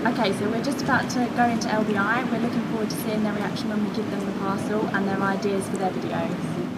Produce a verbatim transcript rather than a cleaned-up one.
Okay, so we're just about to go into L B I. We're looking forward to seeing their reaction when we give them the parcel and their ideas for their videos.